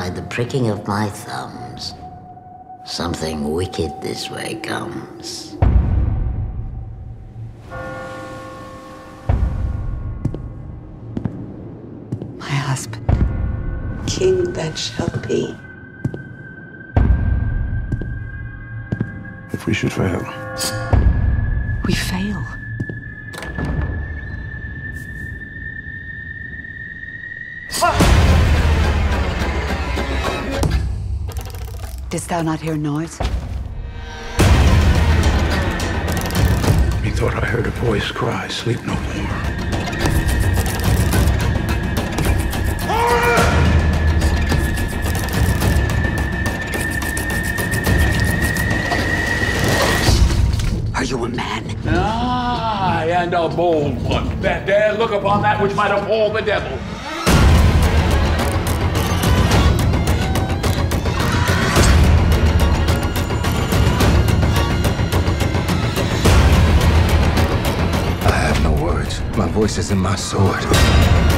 by the pricking of my thumbs. Something wicked this way comes. My husband. King that shall be. If we should fail. We fail. Didst thou not hear noise? Methought I heard a voice cry, "Sleep no more." Are you a man? Aye, and a bold one, that dare look upon that which might appall the devil. I have no words. My voice is in my sword.